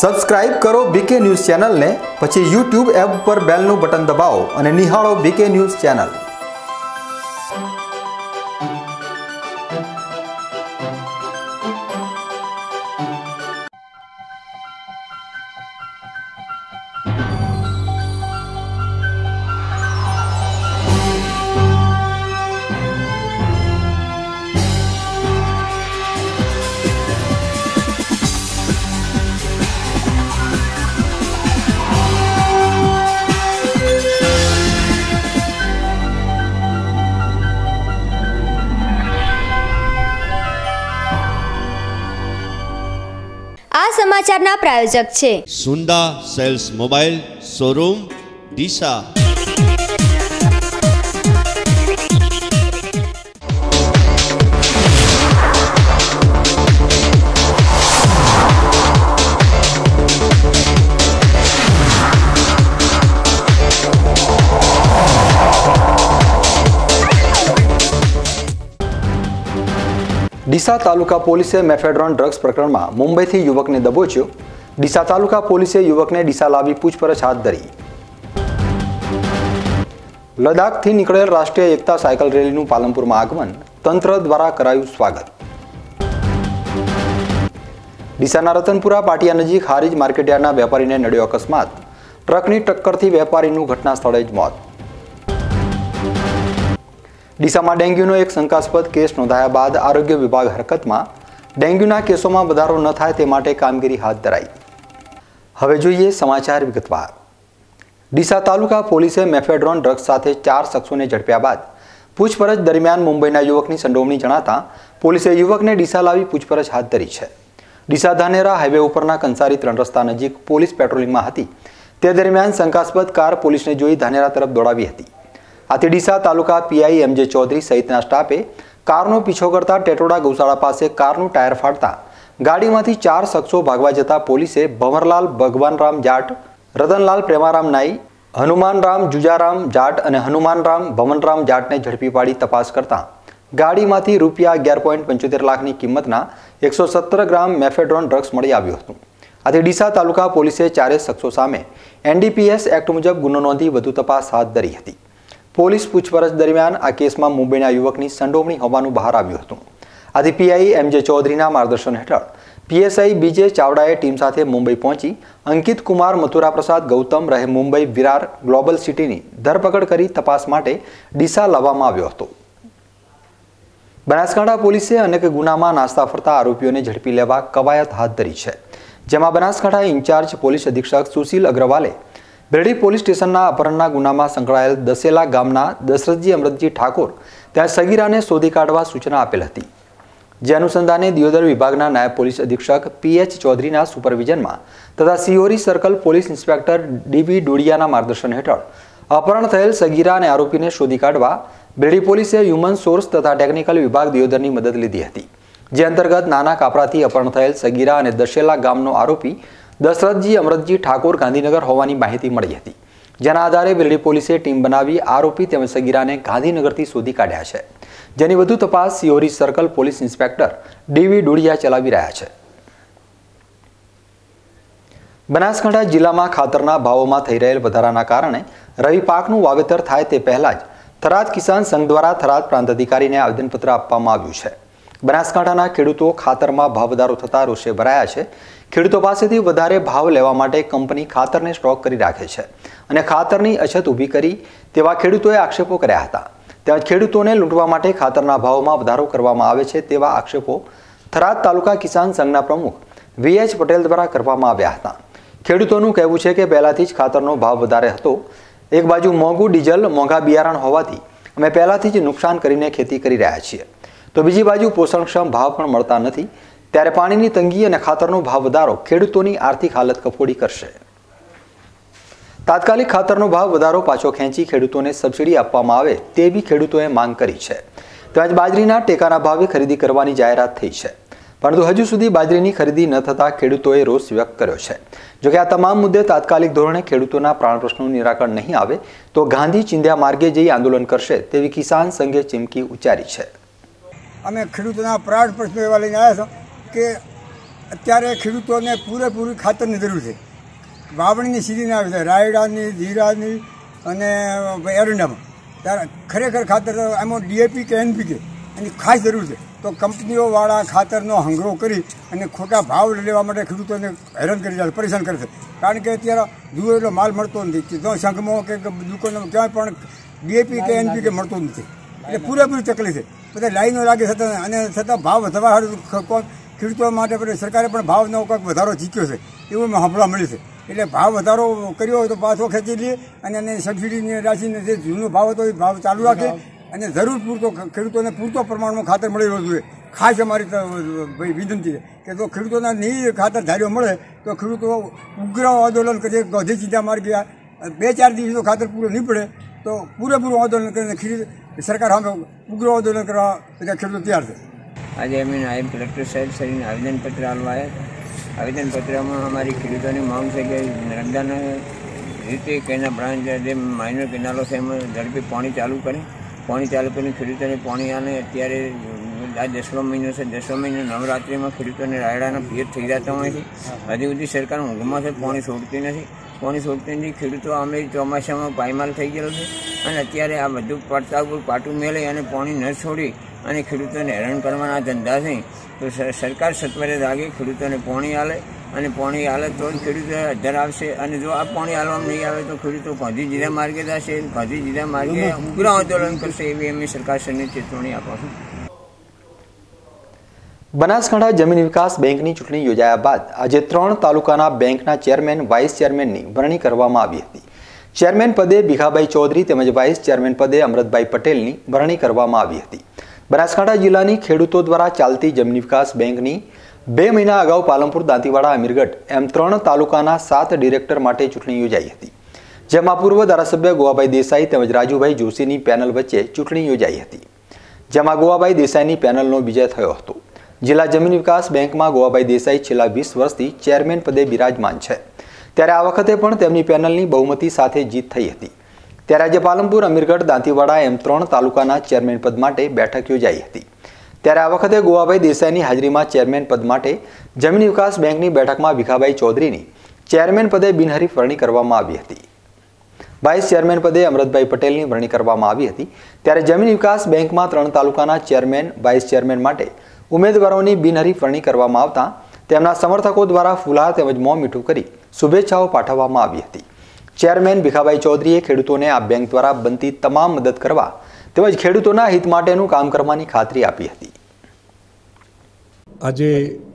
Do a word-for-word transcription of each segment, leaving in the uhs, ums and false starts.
Subscribe કરો બીકે news ચેનલને, પછી યુટ્યુબ એપ પર બેલનું બટન દબાવો અને નિહાળો બીકે ન્યૂઝ ચેનલ। આ સમાચારના પ્રાયોજક છે Sunda sales mobile showroom Deesa. Deesa taluka પોલીસે મેફેડ્રોન ડ્રગ્સ પ્રકરણમાં મુંબઈથી યુવકને દબોચ્યો। ડીસા તાલુકા પોલીસે યુવકને ડીસા લાવી પૂછપરછ હાથ ધરી। લદ્દાખથી નીકળેલ રાષ્ટ્રીય એકતા સાયકલ રેલીનું પાલનપુરમાં આગમન, તંત્ર દ્વારા કરાયું સ્વાગત। ડીસાના રતનપુરા પાટિયા નજીક હારીજ માર્કેટયાર્ડના વેપારીને નડ્યો અકસ્માત, ટ્રકની ટક્કરથી વેપારીનું ઘટના સ્થળે જ મોત। ડીસામાં ડેન્ગ્યુનો એક શંકાસ્પદ કેસ નોંધાયા બાદ આરોગ્ય વિભાગ હરકતમાં। ડેન્ગ્યુના કેસોમાં વધારો ન થાય તે માટે કામગીરી હાથ ધરાઈ। હવે જોઈએ સમાચાર વિગતવાર। ડીસા તાલુકા પોલીસે મેફેડ્રોન ડ્રગ્સ સાથે ચાર શખ્સોને ઝડપ્યા બાદ પૂછપરછ દરમિયાન મુંબઈના યુવકની સંડોવણી જણાતા પોલીસે યુવકને ડીસા લાવી પૂછપરછ હાથ ધરી છે। ડીસા ધાનેરા હાઈવે ઉપરના કંસારી ત્રણ રસ્તા નજીક પોલીસ પેટ્રોલિંગમાં હતી તે દરમિયાન શંકાસ્પદ કાર પોલીસને જોઈ ધાનેરા તરફ દોડાવી હતી। આથી ડીસા તાલુકા પીઆઈ એમજે ચૌધરી સહિતના સ્ટાફે કારનો પીછો કરતા ટેટોડા ગૌશાળા પાસે કારનું ટાયર ફાટતા ગાડીમાંથી ચાર શખ્સો ભાગવા જતા પોલીસે ભંવરલાલ ભગવાનરામ જાટ, રતનલાલ પ્રેમારામ નાઈ, હનુમાનરામ જુજારામ જાટ અને હનુમાનરામ ભવનરામ જાટને ઝડપી પાડી તપાસ કરતા ગાડીમાંથી રૂપિયા અગિયાર પોઈન્ટ પંચોતેર લાખની કિંમતના એકસો સત્તર ગ્રામ મેફેડ્રોન ડ્રગ્સ મળી આવ્યું હતું। આથી ડીસા તાલુકા પોલીસે ચારેય શખ્સો સામે એનડીપીએસ એક્ટ મુજબ ગુનો નોંધી વધુ તપાસ હાથ ધરી હતી। પોલીસ પૂછપરછ દરમિયાન આ કેસમાં મુંબઈના યુવકની સંડોવણી હોવાનું બહાર આવ્યું હતું। આથી પીઆઈ એમજે ચૌધરીના માર્ગદર્શન હેઠળ પીએસઆઈ બીજે ચાવડાએ ટીમ સાથે મુંબઈ પહોંચી અંકિત કુમાર મથુરા પ્રસાદ ગૌતમ રહે મુંબઈ વિરાર ગ્લોબલ સિટીની ધરપકડ કરી તપાસ માટે ડીસા લાવવામાં આવ્યો હતો। બનાસકાંઠા પોલીસે અનેક ગુનામાં નાસ્તા ફરતા આરોપીઓને ઝડપી લેવા કવાયત હાથ ધરી છે, જેમાં બનાસકાંઠા ઇન્ચાર્જ પોલીસ અધિક્ષક સુશીલ અગ્રવાલે બેરડી પોલીસ સ્ટેશનના અપહરણના ગુનામાં સંકળાયેલ દસેલા ગામના દશરથજી અમૃતજી ઠાકોર ત્યાં સગીરાને શોધી કાઢવા સૂચના આપેલ હતી। જે અનુસંધાને દિયોદર વિભાગના નાયબ પોલીસ અધિક્ષક પીએચ ચૌધરીના સુપરવિઝનમાં તથા Sihori circle police inspector DV ડોડિયાના માર્ગદર્શન હેઠળ અપહરણ થયેલ સગીરા અને આરોપીને શોધી કાઢવા બેરડી પોલીસે હ્યુમન સોર્સ તથા ટેકનિકલ વિભાગ દિયોદરની મદદ લીધી હતી। જે અંતર્ગત નાના કાપરાથી અપહરણ થયેલ સગીરા અને દશેલા ગામનો આરોપી દશરથજી અમૃતજી ઠાકોર ગાંધીનગર હોવાની માહિતી મળી હતી। જેના આધારે બેરડી પોલીસે ટીમ બનાવી આરોપી તેમજ સગીરાને ગાંધીનગરથી શોધી કાઢ્યા છે, જેની વધુ તપાસ Sihori circle police inspector DV Dodiya ચલાવી રહ્યા છે। બનાસકાંઠા જિલ્લામાં ખાતરના ભાવોમાં થઈ રહેલ વધારાના કારણે રવિ પાકનું વાવેતર થાય તે પહેલા જ થરાદ કિસાન સંઘ દ્વારા થરાદ પ્રાંત અધિકારીને આવેદનપત્ર આપવામાં આવ્યું છે। બનાસકાંઠાના ખેડૂતો ખાતરમાં ભાવ વધારો થતા રોષે ભરાયા છે। ખેડૂતો પાસેથી વધારે ભાવ લેવા માટે કંપની ખાતરને સ્ટોક કરી રાખે છે અને ખાતરની અછત ઊભી કરી તેવા ખેડૂતોએ આક્ષેપો કર્યા હતા। તેમજ ખેડૂતોને લૂંટવા માટે ખાતરના ભાવમાં વધારો કરવામાં આવે છે તેવા આક્ષેપો થરાદ તાલુકા કિસાન સંઘના પ્રમુખ વીએચ પટેલ દ્વારા કરવામાં આવ્યા હતા। ખેડૂતોનું કહેવું છે કે પહેલાથી જ ખાતરનો ભાવ વધારે હતો। એક બાજુ મોંઘું ડીઝલ, મોંઘા બિયારણ હોવાથી અમે પહેલાથી જ નુકસાન કરીને ખેતી કરી રહ્યા છીએ, તો બીજી બાજુ પોષણક્ષમ ભાવ પણ મળતા નથી, ત્યારે પાણીની તંગી અને ખાતરનો ભાવ વધારો ખેડૂતોની આર્થિક હાલત કફોડી કરશે। તાત્કાલિક ખાતરનો ભાવ વધારો પાછો ખેંચી ખેડૂતોને સબસિડી આપવામાં આવે તેવી ખેડૂતોએ માંગ કરી છે। તેમજ બાજરીના ટેકાના ભાવે ખરીદી કરવાની જાહેરાત થઈ છે, પરંતુ હજુ સુધી બાજરીની ખરીદી ન થતાં ખેડૂતોએ રોષ વ્યક્ત કર્યો છે। જોકે આ તમામ મુદ્દે તાત્કાલિક ધોરણે ખેડૂતોના પ્રાણ પ્રશ્નોનું નિરાકરણ નહીં આવે તો ગાંધી ચિંધ્યા માર્ગે જઈ આંદોલન કરશે તેવી કિસાન સંઘે ચીમકી ઉચ્ચારી છે। અમે ખેડૂતોના પ્રાણ પ્રશ્નો એવા લઈને આવ્યા છો કે અત્યારે ખેડૂતોને પૂરેપૂરી ખાતરની જરૂર છે. વાવણીની સિઝન આવે છે, રાયડાની, જીરાની અને એરંડામાં, ત્યારે ખરેખર ખાતર એમાં ડીએપી કે એનપીકે એની ખાસ જરૂર છે. તો કંપનીઓવાળા ખાતરનો હંગરો કરી અને ખોટા ભાવ લેવા માટે ખેડૂતોને હેરાન કરી જાય, પરેશાન કરે છે. કારણ કે અત્યારે જુઓ એટલો માલ મળતો નથી, જો સંઘમાં કે દુકાનોમાં ક્યાંય પણ ડીએપી કે એનપીકે મળતો નથી. એટલે પૂરેપૂરી તકલીફ છે. બધા લાઈનો લાગે છતાં અને છતાં ભાવ વધવા સારું ખેડૂતો માટે પછી સરકારે પણ ભાવનો કંઈક વધારો જીત્યો છે એવું મેં સાંભળવા મળ્યું છે. એટલે ભાવ વધારો કર્યો હોય તો પાછો ખેંચી લઈએ અને એને સબસિડીની રાશિને જે જૂનો ભાવ હતો એ ભાવ ચાલુ રાખે અને જરૂર પૂરતો ખેડૂતોને પૂરતો પ્રમાણમાં ખાતર મળી રહેવું જોઈએ. ખાસ અમારી ભાઈ વિનંતી છે કે જો ખેડૂતોને નહીં ખાતર ધાર્યો મળે તો ખેડૂતો ઉગ્ર આંદોલન કરીએ, ગાંધી સીધા માર્ગે બે ચાર દિવસનું ખાતર પૂરું નહીં પડે તો પૂરેપૂરું આંદોલન કરીને સરકાર સામે ઉગ્ર આંદોલન કરવા બધા ખેડૂતો તૈયાર છે. આજે અમે નાયબ કલેક્ટર સાહેબ શ્રીને આવેદનપત્ર આપવા આવ્યા. આવેદનપત્રમાં અમારી ખેડૂતોની માંગ છે કે નર્મદાના રીતે કેના બ્રાન્ચ જે માઇનર કેનાલો છે એમાં ઝડપી પાણી ચાલુ કરે. પાણી ચાલુ કરીને ખેડૂતોને પાણી આને. અત્યારે આ દસમા મહિનો છે, દસમા મહિનો નવરાત્રિમાં ખેડૂતોને રાયડાના પિયત થઈ જતા હોય છે. હજી સુધી સરકાર ઊંઘમાં છે, પાણી છોડતી નથી. પાણી છોડતી નથી. ખેડૂતો અમે ચોમાસામાં પાયમાલ થઈ ગયેલો છે અને અત્યારે આ બધું પડતા ઉપર પાટું મેળે અને પાણી ન છોડી અને ખેડૂતોને હેરાન કરવાના ધંધા છે. તો સરકાર સત્વરે લાગે, ખેડૂતોને પાણી આલે અને પાણી આલે તો જ ખેડૂતો અધર આવશે. અને જો આ પાણી આલવામાં નહીં આવે તો ખેડૂતો ગાંધી જીરા માર્ગે જશે, ગાંધી જીરા માર્ગે ઉગ્ર આંદોલન કરશે એવી અમે સરકારશ્રીને ચેતવણી આપો છું. બનાસકાંઠા જમીન વિકાસ બેંકની ચૂંટણી યોજાયા બાદ આજે ત્રણ તાલુકાના બેંકના ચેરમેન, વાઇસ ચેરમેનની વરણી કરવામાં આવી હતી. ચેરમેન પદે ભીખાભાઈ ચૌધરી તેમજ વાઇસ ચેરમેન પદે અમૃતભાઈ પટેલની વરણી કરવામાં આવી હતી. બનાસકાંઠા જિલ્લાની ખેડૂતો દ્વારા ચાલતી જમીન વિકાસ બેંકની બે મહિના અગાઉ પાલનપુર, દાંતીવાડા, અમીરગઢ એમ ત્રણ તાલુકાના સાત ડિરેક્ટર માટે ચૂંટણી યોજાઈ હતી, જેમાં પૂર્વ ધારાસભ્ય ગોવાભાઈ દેસાઈ તેમજ રાજુભાઈ જોશીની પેનલ વચ્ચે ચૂંટણી યોજાઈ હતી, જેમાં ગોવાભાઈ દેસાઈની પેનલનો વિજય થયો હતો. જિલ્લા જમીન વિકાસ બેંકમાં ગોવાભાઈ દેસાઈ છેલ્લા વીસ વર્ષથી ચેરમેન પદે બિરાજમાન છે, ત્યારે આ વખતે પણ તેમની પેનલની બહુમતી સાથે જીત થઈ હતી. ત્યારે આજે પાલનપુર, અમીરગઢ, દાંતીવાડા એમ ત્રણ તાલુકાના ચેરમેન પદ માટે બેઠક યોજાઈ હતી. ત્યારે આ વખતે ગોવાભાઈ દેસાઈની હાજરીમાં ચેરમેન પદ માટે જમીન વિકાસ બેંકની બેઠકમાં ભીખાભાઈ ચૌધરીની ચેરમેન પદે બિનહરીફ વરણી કરવામાં આવી હતી. વાઇસ ચેરમેન પદે અમૃતભાઈ પટેલની વરણી કરવામાં આવી હતી. ત્યારે જમીન વિકાસ બેંકમાં ત્રણ તાલુકાના ચેરમેન, વાઇસ ચેરમેન માટે ઉમેદવારોની બિનહરીફ વરણી કરવામાં આવતા તેમના સમર્થકો દ્વારા ફુલહાર તેમજ મોં મીઠું કરી શુભેચ્છાઓ પાઠવવામાં આવી હતી. ચેરમેન ભીખાભાઈ ચૌધરીએ ખેડૂતોને આ બેંક દ્વારા બનતી તમામ મદદ કરવા તેમજ ખેડૂતોના હિત માટેનું કામ કરવાની ખાતરી આપી હતી. આજે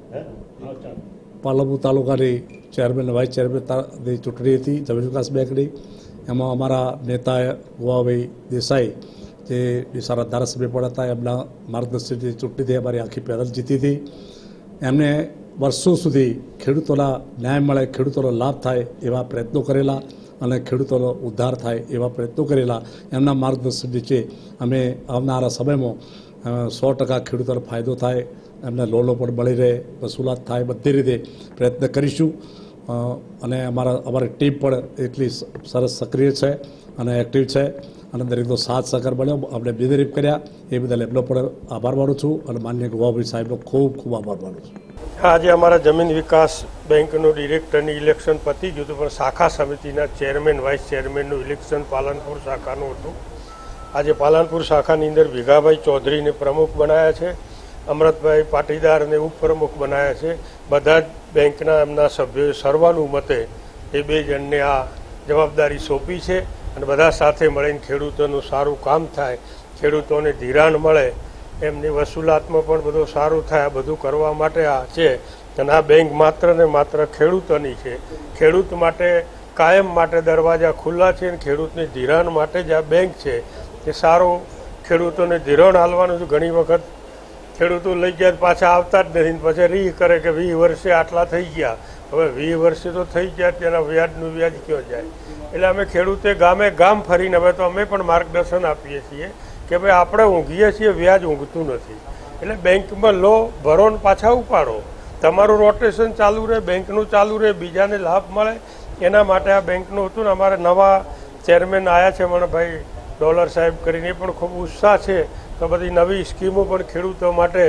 પાલનપુર તાલુકાની ચેરમેન, વાઇસ ચેરમેનની ચૂંટણી હતી જમીન વિકાસ બેંકની. એમાં અમારા નેતા ગોવાભાઈ દેસાઈ જે સારા ધારાસભ્ય પણ હતા, એમના માર્ગદર્શનથી ચૂંટણીથી અમારી આખી પેનલ જીતી હતી. એમને વર્ષો સુધી ખેડૂતોના ન્યાય મળે, ખેડૂતોનો લાભ થાય એવા પ્રયત્નો કરેલા અને ખેડૂતોનો ઉદ્ધાર થાય એવા પ્રયત્નો કરેલા. એમના માર્ગદર્શન નીચે અમે આવનારા સમયમાં સો ટકા ખેડૂતોને ફાયદો થાય, એમને લોનો પણ મળી રહે, વસૂલાત થાય, બધી રીતે પ્રયત્ન કરીશું. અને અમારા અમારી ટીમ પણ એટલી સરસ સક્રિય છે અને એક્ટિવ છે અને દરેકનો સાથ સહકાર મળ્યો, અમને બિનહરીફ કર્યા એ બદલ એમનો પણ આભાર માનું છું અને માનનીય ગોવાભાઈ સાહેબનો ખૂબ ખૂબ આભાર માનું છું. આજે અમારા જમીન વિકાસ બેંકનું ડિરેક્ટરની ઇલેક્શન પતી ગયું હતું, પણ શાખા સમિતિના ચેરમેન, વાઇસ ચેરમેનનું ઇલેક્શન પાલનપુર શાખાનું હતું. આજે પાલનપુર શાખાની અંદર ભીખાભાઈ ચૌધરીને પ્રમુખ બનાવ્યા છે, અમૃતભાઈ પાટીદારને ઉપપ્રમુખ બનાવ્યા છે. બધા જ બેંકના એમના સભ્યોએ સર્વાનુમતે એ બે જણને આ જવાબદારી સોંપી છે અને બધા સાથે મળીને ખેડૂતોનું સારું કામ થાય, ખેડૂતોને ધિરાણ મળે, એમની વસૂલાતમાં પણ બધું સારું થાય, બધું કરવા માટે આ છે. અને આ બેંક માત્ર ને માત્ર ખેડૂતોની છે. ખેડૂત માટે કાયમ માટે દરવાજા ખુલ્લા છે અને ખેડૂતની ધિરાણ માટે જ આ બેંક છે. એ સારું ખેડૂતોને ધિરાણ આલવાનું છે. ઘણી વખત ખેડૂતો લઈ ગયા પાછા આવતા જ નથી, પછી રી કરે કે વીસ વર્ષે આટલા થઈ ગયા, હવે વીસ વર્ષે તો થઈ ગયા, તેના વ્યાજનું વ્યાજ કયો જાય. એટલે અમે ખેડૂતે ગામે ગામ ફરીને હવે તો અમે પણ માર્ગદર્શન આપીએ છીએ કે ભાઈ આપણે ઊંઘીએ છીએ, વ્યાજ ઊંઘતું નથી. એટલે બેંકમાં લો, ભરો ને પાછા ઉપાડો, તમારું રોટેશન ચાલુ રહે, બેંકનું ચાલુ રહે, બીજાને લાભ મળે, એના માટે આ બેંકનું હતું. ને અમારે નવા ચેરમેન આવ્યા છે મણભાઈ ડોલર સાહેબ કરીને, એ પણ ખૂબ ઉત્સાહ છે. તો બધી નવી સ્કીમો પણ ખેડૂતો માટે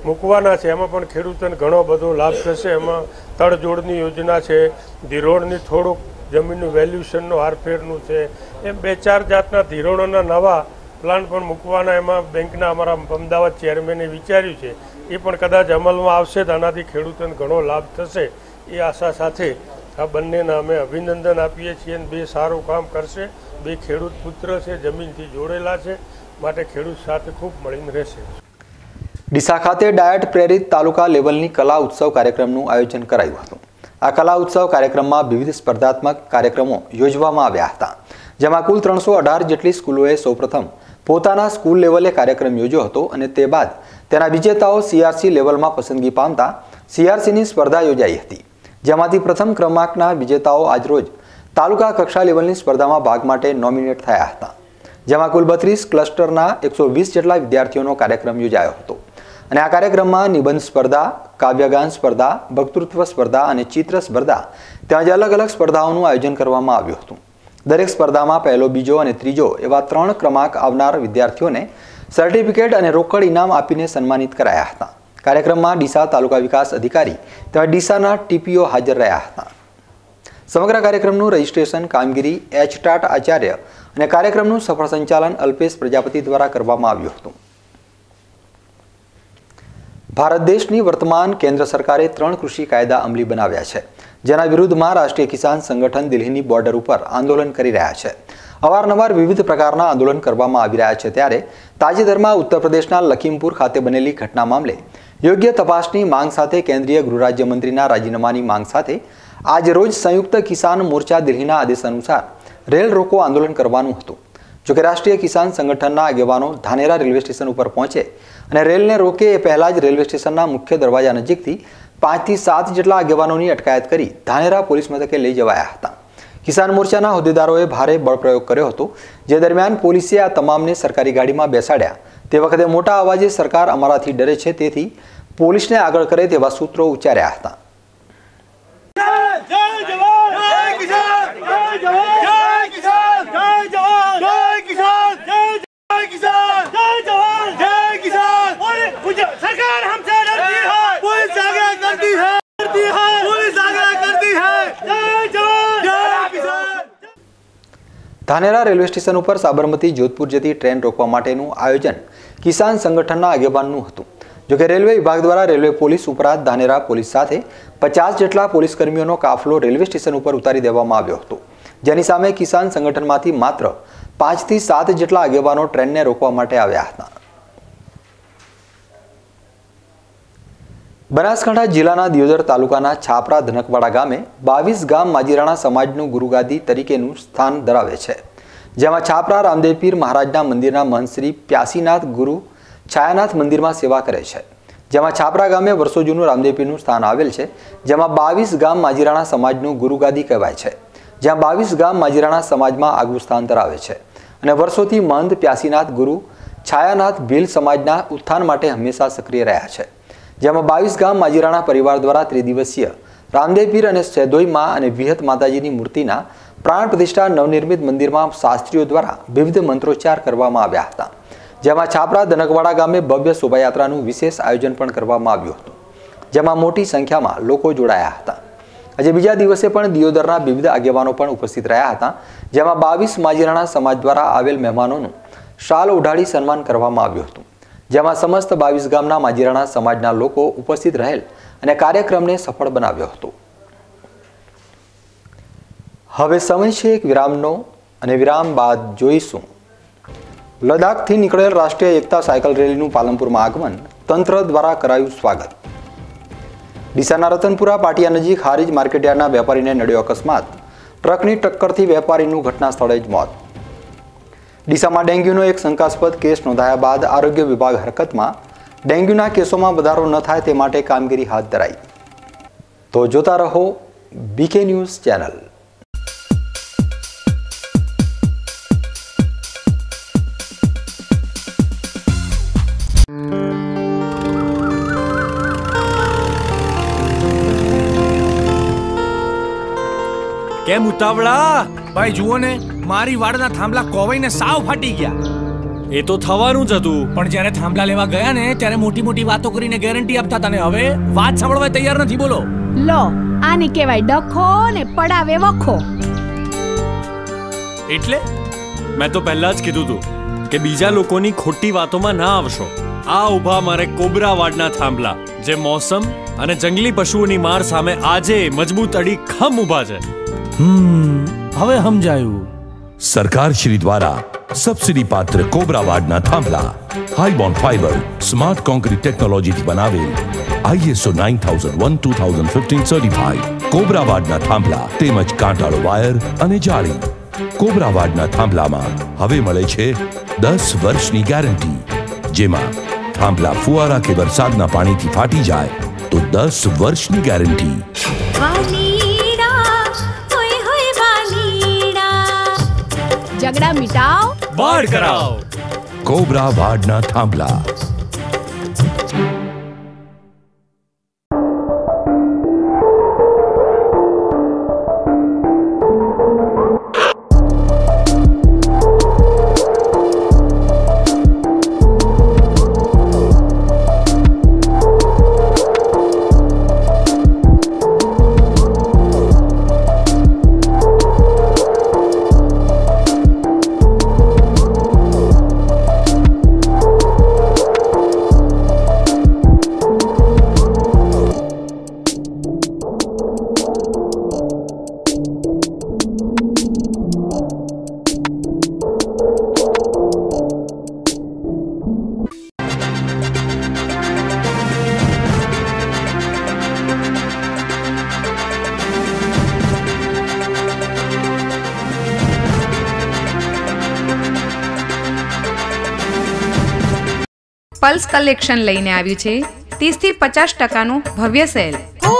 મૂકવાના છે એમાં પણ ખેડૂતોને ઘણો બધો લાભ થશે. એમાં તડજોડની યોજના છે, ધીરોણની થોડુંક જમીનનું વેલ્યુશનનું હારફેરનું છે, એમ બે ચાર જાતના ધીરોણોના નવા પ્લાન પણ મૂકવાના એમાં બેંકના અમારા અમદાવાદ ચેરમેને વિચાર્યું છે. એ પણ કદાચ અમલમાં આવશે તો આનાથી ખેડૂતોને ઘણો લાભ થશે એ આશા સાથે આ બંનેના અમે અભિનંદન આપીએ છીએ. અને બે સારું કામ કરશે. બે ખેડૂત પુત્ર છે, જમીનથી જોડેલા છે, માટે ખેડૂત સાથે ખૂબ મળીને રહેશે. ડીસા ખાતે ડાયટ પ્રેરિત તાલુકા લેવલની કલા ઉત્સવ કાર્યક્રમનું આયોજન કરાયું હતું. આ કલા ઉત્સવ કાર્યક્રમમાં વિવિધ સ્પર્ધાત્મક કાર્યક્રમો યોજવામાં આવ્યા હતા, જેમાં કુલ ત્રણસો અઢાર જેટલી સ્કૂલોએ સૌપ્રથમ પોતાના સ્કૂલ લેવલે કાર્યક્રમ યોજ્યો હતો અને તે બાદ તેના વિજેતાઓ સીઆરસી લેવલમાં પસંદગી પામતા સીઆરસીની સ્પર્ધા યોજાઈ હતી, જેમાંથી પ્રથમ ક્રમાંકના વિજેતાઓ આજરોજ તાલુકા કક્ષા લેવલની સ્પર્ધામાં ભાગ માટે નોમિનેટ થયા હતા, જેમાં કુલ બત્રીસ ક્લસ્ટરના એકસો વીસ જેટલા વિદ્યાર્થીઓનો કાર્યક્રમ યોજાયો હતો. અને આ કાર્યક્રમમાં નિબંધ સ્પર્ધા, કાવ્યગાન સ્પર્ધા, વક્તૃત્વ સ્પર્ધા અને ચિત્ર સ્પર્ધા તેમજ અલગ અલગ સ્પર્ધાઓનું આયોજન કરવામાં આવ્યું હતું. દરેક સ્પર્ધામાં પહેલો, બીજો અને ત્રીજો એવા ત્રણ ક્રમાંક આવનાર વિદ્યાર્થીઓને સર્ટિફિકેટ અને રોકડ ઇનામ આપીને સન્માનિત કરાયા હતા. કાર્યક્રમમાં ડીસા તાલુકા વિકાસ અધિકારી તેમજ ડીસાના ટીપીઓ હાજર રહ્યા હતા. સમગ્ર કાર્યક્રમનું રજીસ્ટ્રેશન કામગીરી એચ ટાટ આચાર્ય અને કાર્યક્રમનું સફળ સંચાલન અલ્પેશ પ્રજાપતિ દ્વારા કરવામાં આવ્યું હતું. ભારત દેશની વર્તમાન કેન્દ્ર સરકારે ત્રણ કૃષિ કાયદા અમલી બનાવ્યા છે, જેના વિરુદ્ધમાં રાષ્ટ્રીય કિસાન સંગઠન દિલ્હીની બોર્ડર ઉપર આંદોલન કરી રહ્યા છે. અવારનવાર વિવિધ પ્રકારના આંદોલન કરવામાં આવી રહ્યા છે, ત્યારે તાજેતરમાં ઉત્તર પ્રદેશના લખીમપુર ખાતે બનેલી ઘટના મામલે યોગ્ય તપાસની માંગ સાથે કેન્દ્રીય ગૃહ રાજ્યમંત્રીના રાજીનામાની માંગ સાથે આજ રોજ સંયુક્ત કિસાન મોરચા દિલ્હીના આદેશ અનુસાર રેલ રોકો આંદોલન કરવાનું હતું. જોકે રાષ્ટ્રીય કિસાન સંગઠનના આગેવાનો ધાનેરા રેલવે સ્ટેશન ઉપર પહોંચે અને રેલને રોકે એ પહેલા જ રેલવે સ્ટેશનના મુખ્ય દરવાજા નજીકથી પાંચથી સાત જેટલા આગેવાનોની અટકાયત કરી ધાનેરા પોલીસ મથકે લઈ જવાયા હતા. કિસાન મોરચાના હોદ્દેદારોએ ભારે બળપ્રયોગ કર્યો હતો, જે દરમિયાન પોલીસે આ તમામને સરકારી ગાડીમાં બેસાડ્યા. તે વખતે મોટા અવાજે સરકાર અમારાથી ડરે છે, તેથી પોલીસને આગળ કરે તેવા સૂત્રો ઉચ્ચાર્યા હતા. ધાનેરા રેલવે સ્ટેશન ઉપર સાબરમતી જોધપુર જતી ટ્રેન રોકવા માટેનું આયોજન કિસાન સંગઠનના આગેવાનનું હતું. જોકે રેલવે વિભાગ દ્વારા રેલવે પોલીસ ઉપરાંત ધાનેરા પોલીસ સાથે પચાસ જેટલા પોલીસ કર્મીઓનો કાફલો રેલવે સ્ટેશન ઉપર ઉતારી દેવામાં આવ્યો હતો, જેની સામે કિસાન સંગઠનમાંથી માત્ર પાંચથી સાત જેટલા આગેવાનો ટ્રેનને રોકવા માટે આવ્યા હતા. બનાસકાંઠા જિલ્લાના દિયોદર તાલુકાના છાપરા ધનકવાડા ગામે બાવીસ ગામ માજીરાણા સમાજનું ગુરુગાદી તરીકેનું સ્થાન ધરાવે છે, જેમાં છાપરા રામદેવપીર મહારાજના મંદિરના મહંત શ્રી પ્યાસીનાથ ગુરુ છાયાનાથ મંદિરમાં સેવા કરે છે. જેમાં છાપરા ગામે વર્ષો જૂનું રામદેવપીરનું સ્થાન આવેલ છે, જેમાં બાવીસ ગામ માજીરાણા સમાજનું ગુરુગાદી કહેવાય છે, જ્યાં બાવીસ ગામ માજીરાણા સમાજમાં આગવું સ્થાન ધરાવે છે અને વર્ષોથી મહંત પ્યાસીનાથ ગુરુ છાયાનાથ ભીલ સમાજના ઉત્થાન માટે હંમેશા સક્રિય રહ્યા છે. જેમાં બાવીસ ગામ માજીરાણા પરિવાર દ્વારા ત્રિદિવસીય રામદેવપીર અને સેદોઈમાં અને વિહત માતાજીની મૂર્તિના પ્રાણ પ્રતિષ્ઠા નવનિર્મિત મંદિરમાં શાસ્ત્રીઓ દ્વારા વિવિધ મંત્રોચ્ચાર કરવામાં આવ્યા હતા. જેમાં છાપરા ધનકવાડા ગામે ભવ્ય શોભાયાત્રાનું વિશેષ આયોજન પણ કરવામાં આવ્યું હતું, જેમાં મોટી સંખ્યામાં લોકો જોડાયા હતા. આજે બીજા દિવસે પણ દિયોદરના વિવિધ આગેવાનો પણ ઉપસ્થિત રહ્યા હતા, જેમાં બાવીસ માજીરાણા સમાજ દ્વારા આવેલ મહેમાનોનું શાલ ઓઢાડી સન્માન કરવામાં આવ્યું હતું, જેમાં સમસ્ત બાવીસ ગામના માજીરાણા સમાજના લોકો ઉપસ્થિત રહેલ અને કાર્યક્રમને સફળ બનાવ્યો હતો. હવે સમય છે એક વિરામનો અને વિરામ બાદ જોઈશું લદ્દાખથી નીકળેલ રાષ્ટ્રીય એકતા સાયકલ રેલીનું પાલનપુરમાં આગમન, તંત્ર દ્વારા કરાયું સ્વાગત. ડીસાના રતનપુરા પાટિયા નજીક હારીજ માર્કેટયાર્ડના વેપારીને નડ્યો અકસ્માત, ટ્રકની ટક્કરથી વેપારીનું ઘટના સ્થળે જ મોત. ડીસામાં ડેન્ગ્યુનો એક શંકાસ્પદ કેસ નોંધાયા બાદ આરોગ્ય વિભાગ હરકતમાં, ડેન્ગ્યુના કેસોમાં વધારો ન થાય તે માટે કામગીરી હાથ ધરાઈ. તો જોતા રહો બીકે ન્યૂઝ ચેનલ. કેમ ઉતાવળા? ભાઈ જુઓ ને, મારી વાડના થાંભલા કોવાઈને સાવ ફાટી ગયા. એ તો થવાનું જ હતું, પણ જ્યારે થાંભલા લેવા ગયા ને ત્યારે મોટી મોટી વાતો કરીને ગેરંટી આપતા હતા ને હવે વાત સાંભળવા તૈયાર નથી. બોલો લો આને કહેવાય ડખો ને પડાવે વખો. એટલે મેં તો પહેલા જ કીધું તું કે બીજા લોકોની ખોટી વાતોમાં ના આવશો. આ ઉભા મારે કોબરાવાડના થાંભલા, જે મોસમ અને જંગલી પશુઓની માર સામે આજે મજબૂત અડી ખમ ઉભા છે. હમ હવે સમજાયું. સરકાર શ્રી દ્વારા સબસિડી પાત્ર કોબરાવાડના થાંભલા હાઈબોન્ડ ફાઈબર સ્માર્ટ કોન્ક્રીટ ટેકનોલોજીથી બનાવેલ ISO nine thousand one two thousand fifteen certified કોબરાવાડના થાંભલા તેમજ કાંટાળો વાયર અને જાળી. કોબરાવાડના થાંભલામાં હવે મળે છે દસ વર્ષની ગેરંટી, જેમાં થાંભલા ફુવારા કે વરસાદના પાણીથી ફાટી જાય તો દસ વર્ષની ગેરંટી. ઝઘડા મિટાવ, બાળ કરાવ. કોબરાવાડના થાંભલા. પલ્સ કલેક્શન લઈને આવ્યું છે ત્રીસ થી પચાસ ટકાનું ભવ્ય સેલ.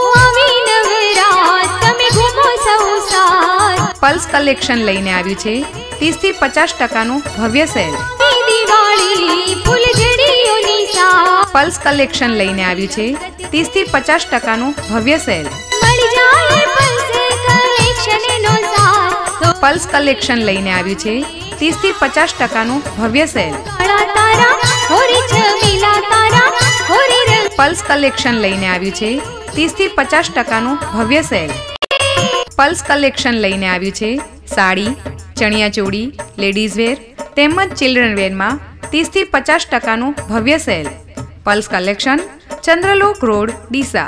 પલ્સ કલેક્શન લઈને આવ્યું છે ત્રીસ થી પચાસ ટકાનું ભવ્ય સેલ. પલ્સ કલેક્શન લઈને આવ્યું છે ત્રીસ થી પચાસ ટકાનું ભવ્ય સેલ. પલ્સ કલેક્શન લઈને આવ્યું છે ત્રીસ થી પચાસ ટકાનું ભવ્ય સેલ. પલ્સ કલેક્શન લઈને આવ્યું છે ત્રીસ થી પચાસ ટકાનું ભવ્ય સેલ. પલ્સ કલેક્શન લઈને આવ્યું છે સાડી, ચણિયાચોળી, લેડીઝ વેર તેમજ ચિલ્ડ્રન વેરમાં ત્રીસ થી પચાસ ટકાનું ભવ્ય sale. Pulse collection, Chandralok road, Deesa.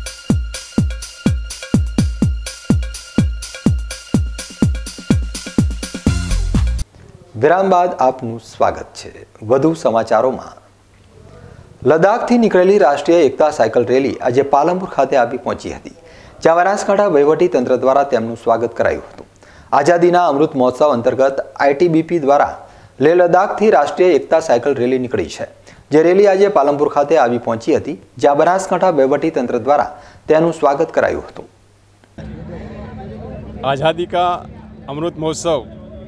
વિરામ બાદ આપનું સ્વાગત છે. વધુ સમાચારોમાં, લદ્દાખથી નીકળેલી રાષ્ટ્રીય એકતા સાયકલ રેલી આજે પાલનપુર ખાતે આવી પહોંચી હતી, જ્યાં બનાસકાંઠા વહીવટી તંત્ર દ્વારા તેમનું સ્વાગત કરાયું હતું. આઝાદીના અમૃત મહોત્સવ અંતર્ગત આઈટીબીપી દ્વારા લેહ લદ્દાખથી રાષ્ટ્રીય એકતા સાયકલ રેલી નીકળી છે, જે રેલી આજે પાલનપુર ખાતે આવી પહોંચી હતી, જ્યાં બનાસકાંઠા વહીવટી તંત્ર દ્વારા તેનું સ્વાગત કરાયું હતું. આઝાદી કા અમૃત મહોત્સવ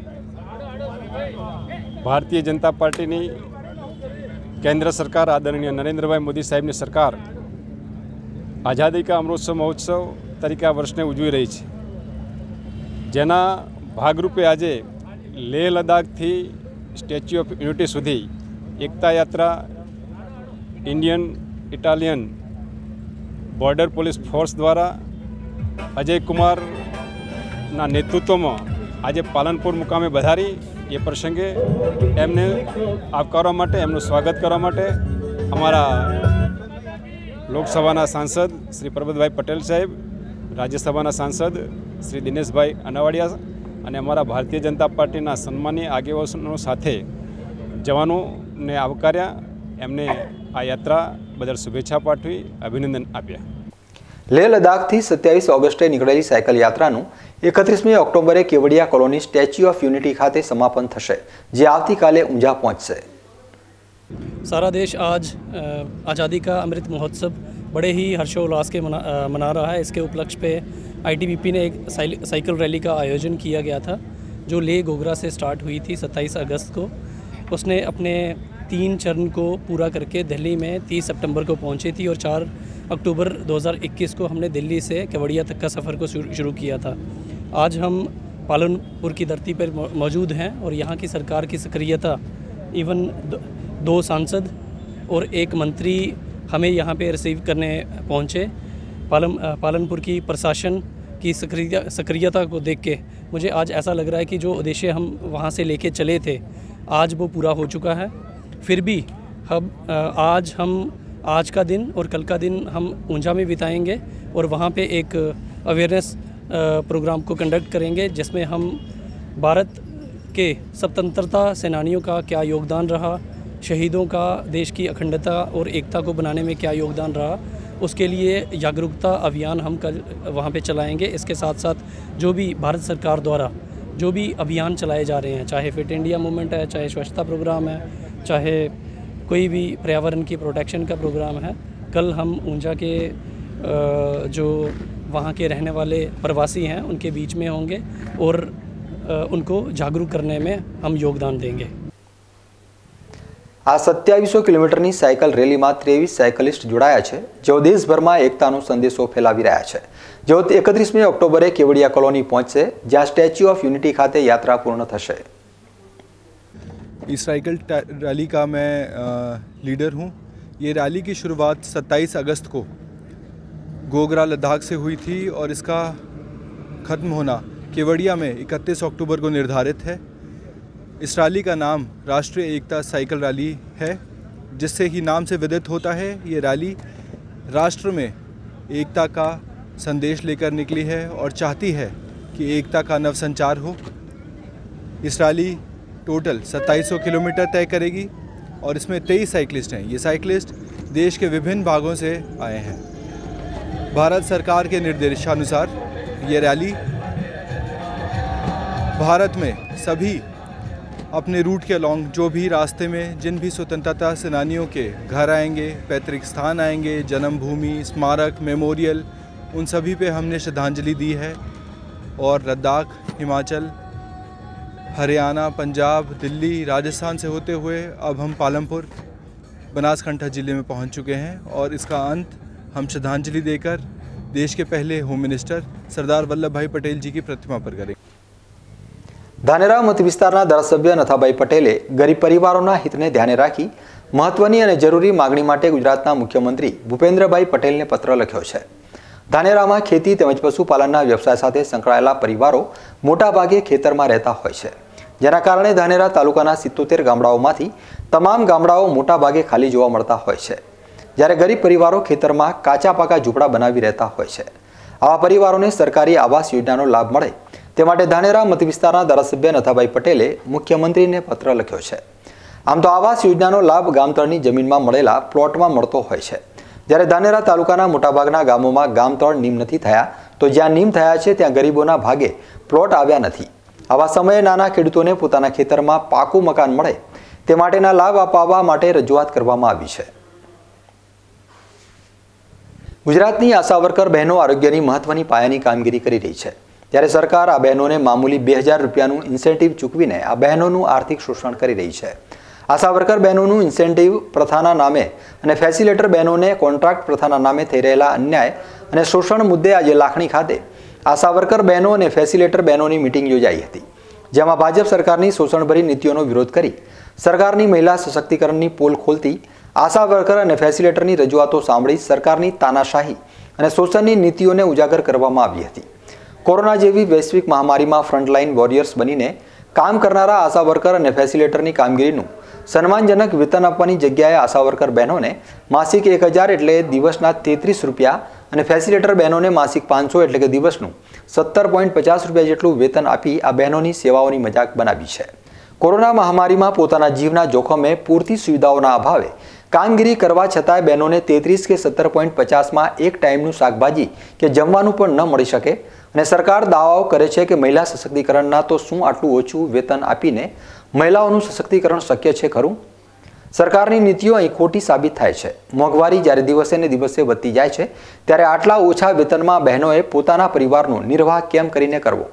ભારતીય જનતા પાર્ટીની કેન્દ્ર સરકાર આદરણીય નરેન્દ્રભાઈ મોદી સાહેબની સરકાર આઝાદી કા અમૃતસર મહોત્સવ તરીકે આ વર્ષને ઉજવી રહી છે, જેના ભાગરૂપે આજે લેહ લદ્દાખથી સ્ટેચ્યુ ઓફ યુનિટી સુધી એકતા યાત્રા Indian Tibetan border police force દ્વારા અજય કુમારના નેતૃત્વમાં આજે પાલનપુર મુકામે વધારી એ પ્રસંગે એમને આવકારવા માટે, એમનું સ્વાગત કરવા માટે અમારા લોકસભાના સાંસદ શ્રી પરબતભાઈ પટેલ સાહેબ, રાજ્યસભાના સાંસદ શ્રી દિનેશભાઈ અનાવાડિયા અને અમારા ભારતીય જનતા પાર્ટીના સન્માનીય આગેવાનો સાથે જવાનોને આવકાર્યા, એમને આ યાત્રા બદલ શુભેચ્છા પાઠવી, અભિનંદન આપ્યા. લેહ લદ્દાખથી સત્યાવીસ ઓગસ્ટે નીકળેલી સાયકલ યાત્રાનું એકત્રીસમી ઓક્ટોબરે Kevadia colony statue of unity ખાતે સમાપન થશે, જે આવતીકાલે ઊંઝા પહોંચશે. सारा देश आज आज़ादी का अमृत महोत्सव बड़े ही हर्षोल्लास के मना मना रहा है. इसके उपलक्ष्य पे आईटीबीपी ने एक साइकिल रैली का आयोजन किया गया था, जो लेह गोगरा से स्टार्ट हुई थी सत्ताईस अगस्त को. उसने अपने तीन चरण को पूरा करके दिल्ली में तीस सितंबर को पहुंची थी और चार अक्टूबर दो हज़ार इक्कीस को हमने दिल्ली से केवड़िया तक का सफ़र को शुरू किया था. आज हम पालनपुर की धरती पर मौजूद हैं और यहाँ की सरकार की सक्रियता इवन दो सांसद और एक मंत्री हमें यहाँ पे रिसीव करने पहुँचे। पालन पालनपुर की प्रशासन की सक्रिय सक्रियता को देख के मुझे आज ऐसा लग रहा है कि जो उद्देश्य हम वहाँ से लेके चले थे आज वो पूरा हो चुका है। फिर भी हम आज हम आज का दिन और कल का दिन हम ऊंझा में बिताएंगे और वहाँ पे एक अवेयरनेस प्रोग्राम को कंडक्ट करेंगे जिसमें हम भारत के स्वतंत्रता सेनानियों का क्या योगदान रहा, शहीदों का देश की अखंडता और एकता को बनाने में क्या योगदान रहा, उसके लिए जागरूकता अभियान हम कल वहाँ पे चलाएंगे। इसके साथ साथ जो भी भारत सरकार द्वारा जो भी अभियान चलाए जा रहे हैं, चाहे फिट इंडिया मूवमेंट है, चाहे स्वच्छता प्रोग्राम है, चाहे कोई भी पर्यावरण की प्रोटेक्शन का प्रोग्राम है, कल हम ऊंझा के जो वहाँ के रहने वाले प्रवासी हैं उनके बीच में होंगे और उनको जागरूक करने में हम योगदान देंगे। आ सत्यावीसो किलोमीटरनी साइकल रेली में तेवीस साइकलिस्ट जोड़ाया है, जो देशभर में एकतानो संदेशो फैलावी रह्या छे। जो एकत्रीसमी ऑक्टोबरे केवड़िया कॉलोनी पहुंचशे, ज्यां स्टेच्यू ऑफ यूनिटी खाते यात्रा पूर्ण थशे। इस साइकिल रैली का मैं आ, लीडर हूं। ये रैली की शुरुआत सत्ताईस अगस्त को गोगरा लद्दाख से हुई थी और इसका ख़त्म होना केवड़िया में इकतीस अक्टूबर को निर्धारित है। इस रैली का नाम राष्ट्रीय एकता साइकिल रैली है, जिससे ही नाम से विदित होता है ये रैली राष्ट्र में एकता का संदेश लेकर निकली है और चाहती है कि एकता का नवसंचार हो। इस रैली टोटल सत्ताईस सौ किलोमीटर तय करेगी और इसमें तेईस साइकिलिस्ट हैं। ये साइकिलिस्ट देश के विभिन्न भागों से आए हैं। भारत सरकार के निर्देशानुसार ये रैली भारत में सभी अपने रूट के अलॉन्ग जो भी रास्ते में जिन भी स्वतंत्रता सेनानियों के घर आएंगे, पैतृक स्थान आएंगे, जन्मभूमि, स्मारक, मेमोरियल, उन सभी पे हमने श्रद्धांजलि दी है। और लद्दाख, हिमाचल, हरियाणा, पंजाब, दिल्ली, राजस्थान से होते हुए अब हम पालमपुर, बनासकांठा ज़िले में पहुंच चुके हैं और इसका अंत हम श्रद्धांजलि देकर देश के पहले होम मिनिस्टर सरदार वल्लभ भाई पटेल जी की प्रतिमा पर करेंगे। ધાનેરા મત વિસ્તારના ધારાસભ્ય નથાભાઈ પટેલે ગરીબ પરિવારોના હિતને ધ્યાને રાખી મહત્વની અને જરૂરી માગણી માટે ગુજરાતના મુખ્યમંત્રી ભૂપેન્દ્રભાઈ પટેલને પત્ર લખ્યો છે। ધાનેરામાં ખેતી તેમજ પશુપાલનના વ્યવસાય સાથે સંકળાયેલા પરિવારો મોટાભાગે ખેતરમાં રહેતા હોય છે, જેના કારણે ધાનેરા તાલુકાના સિત્તોતેર ગામડાઓમાંથી તમામ ગામડાઓ મોટાભાગે ખાલી જોવા મળતા હોય છે, જ્યારે ગરીબ પરિવારો ખેતરમાં કાચા પાકા ઝૂંપડા બનાવી રહેતા હોય છે। આવા પરિવારોને સરકારી આવાસ યોજનાનો લાભ મળે તે માટે ધાનેરા મત વિસ્તારના ધારાસભ્ય નથાભાઈ પટેલે મુખ્યમંત્રીને પત્ર લખ્યો છે। આમ તો આવાસ યોજનાનો લાભ ગામતળની જમીનમાં મળેલા પ્લોટમાં મળતો હોય છે, જ્યારે ધાનેરા તાલુકાના મોટાભાગના ગામોમાં ગામતળ નીમ નથી થયા, તો જ્યાં નીમ થયા છે ત્યાં ગરીબોના ભાગે પ્લોટ આવ્યા નથી। આવા સમયે નાના ખેડૂતોને પોતાના ખેતરમાં પાકું મકાન મળે તે માટેના લાભ અપાવવા માટે રજૂઆત કરવામાં આવી છે। ગુજરાતની આશા વર્કર બહેનો આરોગ્યની મહત્વની પાયાની કામગીરી કરી રહી છે, ત્યારે સરકાર આ બહેનોને મામૂલી બે હજાર રૂપિયાનું ઇન્સેન્ટિવ ચૂકવીને આ બહેનોનું આર્થિક શોષણ કરી રહી છે। આશા વર્કર બહેનોનું ઇન્સેન્ટિવ પ્રથાના નામે અને ફેસિલેટર બહેનોને કોન્ટ્રાક્ટ પ્રથાના નામે થઈ રહેલા અન્યાય અને શોષણ મુદ્દે આજે લાખણી ખાતે આશા વર્કર બહેનો અને ફેસિલેટર બહેનોની મીટિંગ યોજાઈ હતી, જેમાં ભાજપ સરકારની શોષણભરી નીતિઓનો વિરોધ કરી સરકારની મહિલા સશક્તિકરણની પોલ ખોલતી આશા વર્કર અને ફેસિલેટરની રજૂઆતો સાંભળી સરકારની તાનાશાહી અને શોષણની નીતિઓને ઉજાગર કરવામાં આવી હતી। કોરોના જેવી વૈશ્વિક મહામારીમાં ફ્રન્ટલાઇન વોરિયર્સ બનીને કામ કરનારા આશા વર્કર અને ફેસિલેટરની કામગીરીનું સન્માનજનક વેતન આપવાની જગ્યાએ આશા વર્કર બહેનોને માસિક એક હજાર એટલે દિવસના તેત્રીસ રૂપિયા અને ફેસિલેટર બહેનોને માસિક પાંચસો એટલે કે દિવસનું સત્તર પોઈન્ટ પચાસ રૂપિયા જેટલું વેતન આપી આ બહેનોની સેવાઓની મજાક બનાવી છે। કોરોના મહામારીમાં પોતાના જીવના જોખમે પૂરતી સુવિધાઓના અભાવે કામગીરી કરવા છતાંય બહેનોને તેત્રીસ કે સત્તર પોઈન્ટ પચાસમાં એક ટાઈમનું શાકભાજી કે જમવાનું પણ ન મળી શકે અને સરકાર દાવાઓ કરે છે કે મહિલા સશક્તિકરણના તો શું આટલું ઓછું વેતન આપીને મહિલાઓનું સશક્તિકરણ શક્ય છે ખરું? સરકારની નીતિઓ અહીં ખોટી સાબિત થાય છે। મોંઘવારી જ્યારે દિવસે ને દિવસે વધતી જાય છે, ત્યારે આટલા ઓછા વેતનમાં બહેનોએ પોતાના પરિવારનો નિર્વાહ કેમ કરીને કરવો?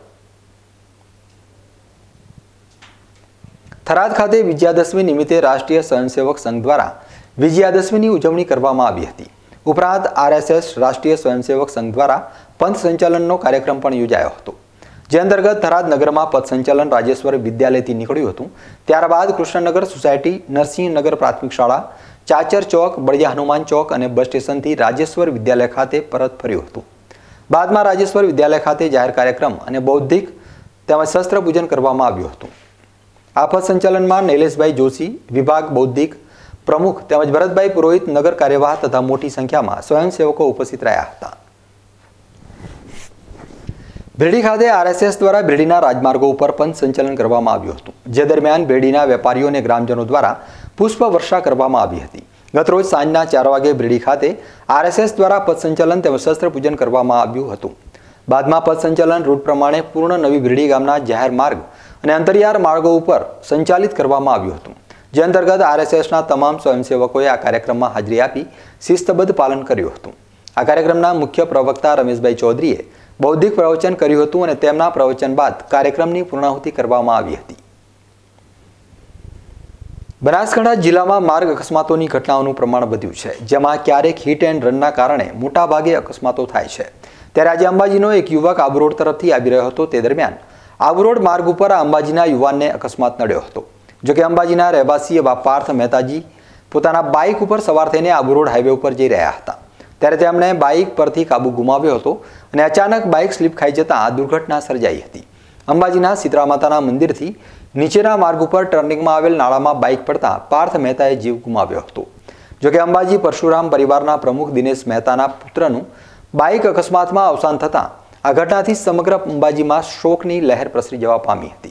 થરાદ ખાતે વિજયાદશમી નિમિત્તે રાષ્ટ્રીય સ્વયંસેવક સંઘ દ્વારા વિજયાદશમીની ઉજવણી કરવામાં આવી હતી। ઉપરાંત આરએસએસ રાષ્ટ્રીય સ્વયંસેવક સંઘ દ્વારા પંથ સંચાલનનો કાર્યક્રમ પણ યોજાયો હતો, જે અંતર્ગત થરાદ નગરમાં પથ સંચાલન રાજેશ્વર વિદ્યાલયથી નીકળ્યું હતું. ત્યારબાદ કૃષ્ણનગર સોસાયટી, નરસિંહનગર પ્રાથમિક શાળા, ચાચર ચોક, બળિયા હનુમાન ચોક અને બસ સ્ટેશનથી રાજેશ્વર વિદ્યાલય ખાતે પરત ફર્યું હતું. બાદમાં રાજેશ્વર વિદ્યાલય ખાતે જાહેર કાર્યક્રમ અને બૌદ્ધિક તેમજ શસ્ત્ર પૂજન કરવામાં આવ્યું હતું. આ પથ સંચાલનમાં નૈલેશભાઈ જોશી, વિભાગ બૌદ્ધિક પ્રમુખ તેમજ ભરતભાઈ પુરોહિત, નગર કાર્યવાહ તથા મોટી સંખ્યામાં સ્વયંસેવકો ઉપસ્થિત રહ્યા હતા. ભેડી ખાતે આરએસએસ દ્વારા ભેડીના રાજમાર્ગો ઉપર પથ સંચાલન કરવામાં આવ્યું હતું. જે દરમિયાન ભેડીના વેપારીઓ અને ગ્રામજનો દ્વારા પુષ્પ વર્ષા કરવામાં આવી હતી. ગતરોજ સાંજના ચાર વાગે ભેડી ખાતે આરએસએસ દ્વારા પથ સંચાલન તેમજ શસ્ત્ર પૂજન કરવામાં આવ્યું હતું. બાદમાં પથ સંચાલન રૂટ પ્રમાણે પૂર્ણ નવી ભેડી ગામના જાહેર માર્ગ અને અંતરિયાળ માર્ગો ઉપર સંચાલિત કરવામાં આવ્યું હતું. જે અંતર્ગત આરએસએસના તમામ સ્વયંસેવકોએ આ કાર્યક્રમમાં હાજરી આપી શિસ્તબદ્ધ પાલન કર્યું હતું. આ કાર્યક્રમના મુખ્ય પ્રવક્તા રમેશભાઈ ચૌધરીએ બૌદ્ધિક પ્રવચન કર્યું હતું અને તેમના પ્રવચન બાદ કાર્યક્રમની પૂર્ણાહુતિ કરવામાં આવી હતી. બનાસકાંઠા જિલ્લામાં માર્ગ અકસ્માતોની ઘટનાઓનું પ્રમાણ વધ્યું છે, જેમાં ક્યારેક હિટ એન્ડ રનના કારણે મોટાભાગે અકસ્માતો થાય છે. ત્યારે આજે અંબાજીનો એક યુવક આબુરોડ તરફથી આવી રહ્યો હતો. તે દરમિયાન આબુરોડ માર્ગ ઉપર અંબાજીના યુવાનને અકસ્માત નડ્યો હતો. જોકે અંબાજીના રહેવાસી એવા પાર્થ મહેતાજી પોતાના બાઇક ઉપર સવાર થઈને આબુરોડ હાઈવે ઉપર જઈ રહ્યા હતા. ત્યારે તેમણે બાઇક પરથી કાબુ ગુમાવ્યો હતો અને અચાનક બાઇક સ્લીપ ખાઈ જતાં આ દુર્ઘટના સર્જાઈ હતી. અંબાજીના શીતળા માતાના મંદિરથી નીચેના માર્ગ ઉપર ટર્નિંગમાં આવેલ નાળામાં બાઇક પડતા પાર્થ મહેતાએ જીવ ગુમાવ્યો હતો. જોકે અંબાજી પરશુરામ પરિવારના પ્રમુખ દિનેશ મહેતાના પુત્રનું બાઇક અકસ્માતમાં અવસાન થતાં આ ઘટનાથી સમગ્ર અંબાજીમાં શોકની લહેર પ્રસરી જવા પામી હતી.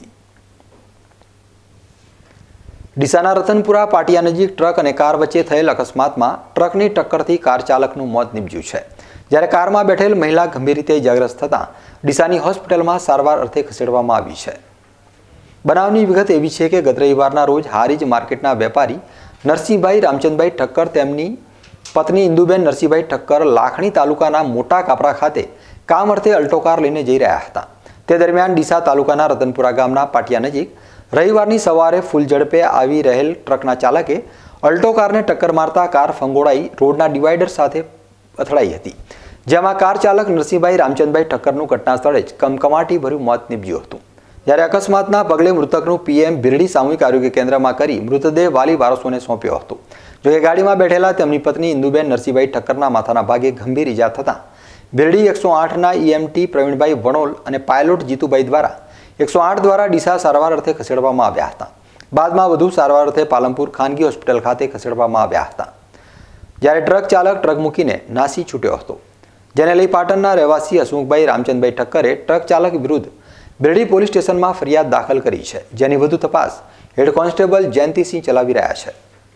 ડીસાના રતનપુરા પાટિયા નજીક ટ્રક અને કાર વચ્ચે થયેલ અકસ્માતમાં ટ્રકની ટક્કરથી કાર ચાલકનું મોત નીપજ્યું છે. જ્યારે કારમાં બેઠેલ મહિલા ગંભીર રીતે ઇજાગ્રસ્ત થતાં ડીસાની હોસ્પિટલમાં સારવાર અર્થે ખસેડવામાં આવી છે. બનાવની વિગત એવી છે કે ગત રવિવારના રોજ હારીજ માર્કેટના વેપારી નરસિંહભાઈ રામચંદભાઈ ઠક્કર તેમની પત્ની ઇન્દુબેન નરસિંહભાઈ ઠક્કર લાખણી તાલુકાના મોટા કાપરા ખાતે કામ અર્થે અલ્ટો કાર લઈને જઈ રહ્યા હતા. તે દરમિયાન ડીસા તાલુકાના રતનપુરા ગામના પાટિયા નજીક રવિવારની સવારે ફૂલ ઝડપે આવી રહેલ ટ્રકના ચાલકે અલ્ટો કારને ટક્કર મારતા કાર ફંગોળાઈ રોડના ડિવાઈડર સાથે અથડાઈ હતી. જેમાં કાર ચાલક નરસિંહભાઈ રામચંદભાઈ ઠક્કરનું ઘટના સ્થળે જ કમકમાટી ભર્યું મોત નીપજ્યું હતું. જ્યારે અકસ્માતના પગલે મૃતકનું પીએમ ભીરડી સામૂહિક આરોગ્ય કેન્દ્રમાં કરી મૃતદેહ વાલી વારસોને સોંપ્યો હતો. જોકે ગાડીમાં બેઠેલા તેમની પત્ની ઇન્દુબેન નરસિંહભાઈ ઠક્કરના માથાના ભાગે ગંભીર ઈજા થતાં ભીરડી એકસો આઠના ઈએમટી પ્રવીણભાઈ વણોલ અને પાયલોટ જીતુભાઈ દ્વારા એકસો આઠ દ્વારા ડીસા સારવાર અર્થે ખસેડવામાં આવ્યા હતા. બાદમાં વધુ સારવાર અર્થે પાલનપુર ખાનગી હોસ્પિટલ ખાતે ખસેડવામાં આવ્યા હતા. જ્યારે ટ્રક ચાલક ટ્રક મૂકીને નાસી છૂટ્યો હતો. જેને લઈ પાટણના રહેવાસી હસમુખભાઈ રામચંદભાઈ ઠક્કરે ટ્રક ચાલક વિરુદ્ધ બિરડી પોલીસ સ્ટેશનમાં ફરિયાદ દાખલ કરી છે, જેની વધુ તપાસ હેડ કોન્સ્ટેબલ જયંતિસિંહ ચલાવી રહ્યા છે.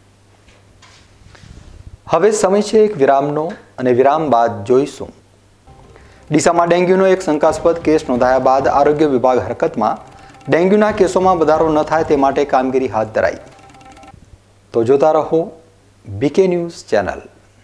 હવે સમય છે એક વિરામનો અને વિરામ બાદ જોઈશું. ડીસામાં ડેન્ગ્યુનો એક શંકાસ્પદ કેસ નોંધાયા બાદ આરોગ્ય વિભાગ હરકતમાં. ડેન્ગ્યુના કેસોમાં વધારો ન થાય તે માટે કામગીરી હાથ ધરાઈ. તો જોતા રહો બીકે ન્યૂઝ ચેનલ.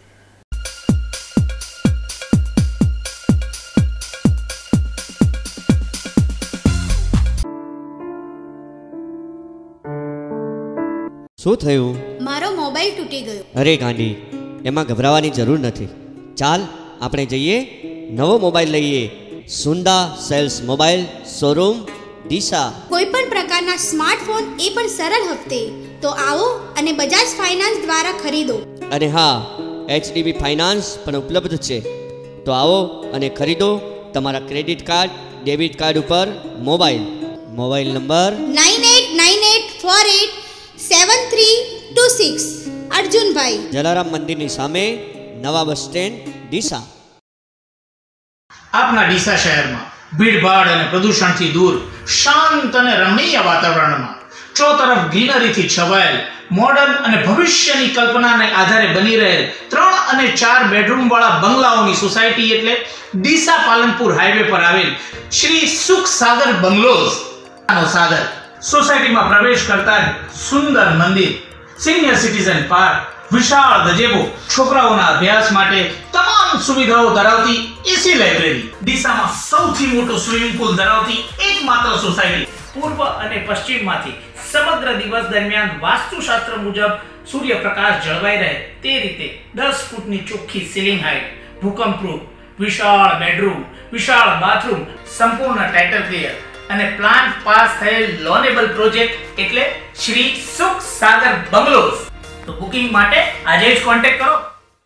શું થયું? મારો મોબાઈલ તૂટી ગયો. અરે ગાંડી, એમાં ગભરાવાની જરૂર નથી. ચાલ આપણે જઈએ, નવો મોબાઈલ લઈએ. Sunda sales mobile showroom Deesa. કોઈ પણ પ્રકારના સ્માર્ટફોન એ પણ સરળ હપ્તે. તો આવો અને બજાજ ફાઇનાન્સ દ્વારા ખરીદો. અને હા, એચડીબી ફાઇનાન્સ પણ ઉપલબ્ધ છે. તો આવો અને ખરીદો તમારા ક્રેડિટ કાર્ડ, ડેબિટ કાર્ડ ઉપર mobile. Mobile number nine eight nine eight four eight seven three two six. અર્જુનભાઈ, જલારામ મંદિરની સામે, નવા બસ સ્ટેન્ડ ડીસા. આપના ડીસા શહેરમાં ભીડભાડ અને પ્રદૂષણથી દૂર શાંત અને રમણીય વાતાવરણમાં ચોતરફ ગ્રીનરીથી છવાયેલ મોડર્ન અને ભવિષ્યની કલ્પનાને આધારે બની રહેલ ત્રણ અને ચાર બેડરૂમ વાળા બંગલાઓની સોસાયટી એટલે ડીસા પાલનપુર હાઈવે પર આવેલ શ્રી સુખ સાગર બંગલોઝ નો સાગર. સોસાયટીમાં પ્રવેશ કરતા સુંદર મંદિર, સિનિયર સિટીઝન પાર્ક, વિશાળ ગજેબો, છોકરાઓના અભ્યાસ માટે તમામ સુવિધાઓ ધરાવતી એસી લાઇબ્રેરી, ડીસામાં સૌથી મોટો સ્વિમિંગ પુલ ધરાવતી એકમાત્ર સોસાયટી. પૂર્વ અને પશ્ચિમમાંથી સમગ્ર દિવસ દરમિયાન વાસ્તુશાસ્ત્ર મુજબ સૂર્યપ્રકાશ જળવાઈ રહે તે રીતે દસ ફૂટની ચોખ્ખી સીલિંગ હાઇટ, ભૂકંપપ્રૂફ વિશાળ બેડરૂમ, વિશાળ બાથરૂમ, સંપૂર્ણ ટાઇટલ ક્લિયર અને પ્લાન પાસ થયેલ લોનેબલ પ્રોજેક્ટ એટલે શ્રી સુખ સાગર બંગલોઝ. તો બુકિંગ માટે આજે જ કોન્ટેક્ટ કરો.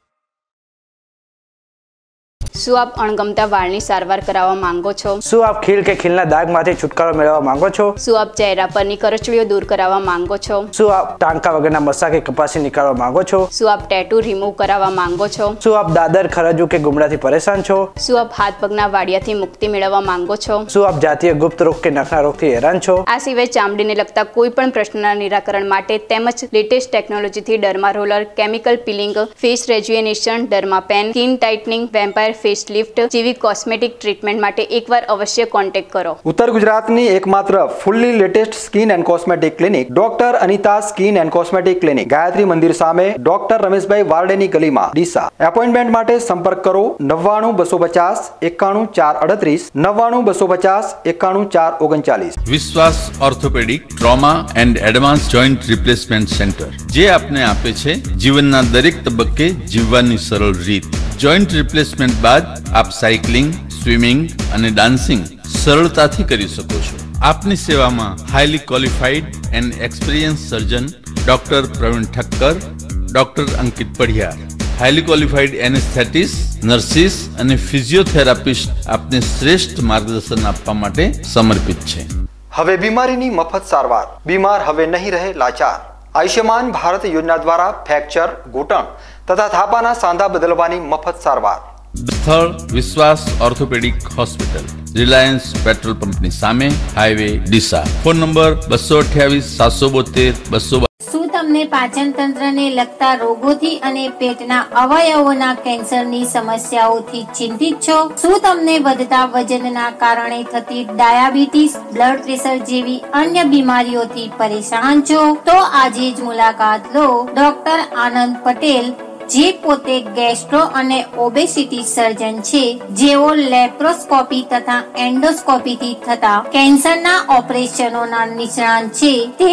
શું આપ અણગમતા વાળની સારવાર કરાવવા માંગો છો? શું આપ ખીલ કે ખીલના દાગમાંથી છુટકારો મેળવવા માંગો છો? શું આપ ચહેરા પરની કરચલીઓ દૂર કરાવવા માંગો છો? શું આપ ટાંકા વગરના મસા કે કપાસી નીકાળવા માંગો છો? શું આપ ટેટુ રિમૂવ કરાવવા માંગો છો? શું આપ દાદર ખરજુ કે ગુમડાથી પરેશાન છો? શું આપ હાથ પગના વાડિયાથી મુક્તિ મેળવવા માંગો છો? શું આપ જાતીય ગુપ્ત રોગ કે નખના રોગથી હેરાન છો? આ સિવાય ચામડીને લગતા કોઈ પણ પ્રશ્નના નિરાકરણ માટે તેમજ લેટેસ્ટ ટેકનોલોજીથી derma roller, chemical peeling, face rejuvenation, derma pen, skin tightening, vampire face lift જેવી કોસ્મેટિક ટ્રીટમેન્ટ માટે એકવાર અવશ્ય કોન્ટેક્ટ કરો. ઉત્તર ગુજરાતની એકમાત્ર fully latest skin and cosmetic clinic doctor Anita skin and cosmetic clinic, Gayatri મંદિર સામે, ડોક્ટર રમેશભાઈ વારડેની ગલીમાં, ડીસા. એપોઇન્ટમેન્ટ માટે સંપર્ક કરો નવ્વાણું બસો પચાસ એકાણું ચાર અડત્રીસ, નવ્વાણું બસો પચાસ એકાણું ચાર ઓગણચાલીસ. Vishwas orthopaedic trauma and advance joint replacement centre, જે આપને આપે છે જીવનના દરેક તબક્કે જીવવાની સરળ રીત. જોઈન્ટ રિપ્લેસમેન્ટ બાદ આપ સાયકલિંગ, સ્વિમિંગ અને ડાન્સિંગ સરળતાથી કરી શકો છો. આપની સેવામાં highly qualified and experience surgeon doctor Praveen Thakkar, doctor Ankit Padhiyar, highly qualified anaesthetist, nurses અને ફિઝિયોથેરાપિસ્ટ આપને શ્રેષ્ઠ માર્ગદર્શન આપવા માટે સમર્પિત છે. હવે બીમારીની મફત સારવાર, બીમાર હવે નહીં રહે લાચાર. આયુષ્યમાન ભારત યોજના દ્વારા ફ્રેક્ચર, ઘૂંટણ તથા થાપાના સાંધા બદલવાની મફત સારવાર. સ્થળ વિશ્વાસ ઓર્થોપેડિક હોસ્પિટલ, રિલાયન્સ પેટ્રોલ પંપની સામે, હાઈવે, ડીસા. ફોન નંબર બસો અઠ્યાવીસ સાતસો બોતેર બસો. શું તમને પાચન તંત્રને લગતા રોગોથી અને પેટના અવયવોના કેન્સરની સમસ્યાઓથી ચિંતિત છો? શું તમને વધતા વજનના કારણે થતી ડાયાબિટીસ, બ્લડ પ્રેશર જેવી અન્ય બીમારીઓથી પરેશાન છો? તો આજે જ મુલાકાત લો ડોક્ટર આનંદ પટેલ, જે પોતે ગેસ્ટ્રો અને ઓબેસિટી સર્જન છે, જેઓ લેપ્રોસ્કોપી તથા એન્ડોસ્કોપીથી થતા કેન્સરના ઓપરેશનોના નિષ્ણાત છે. તે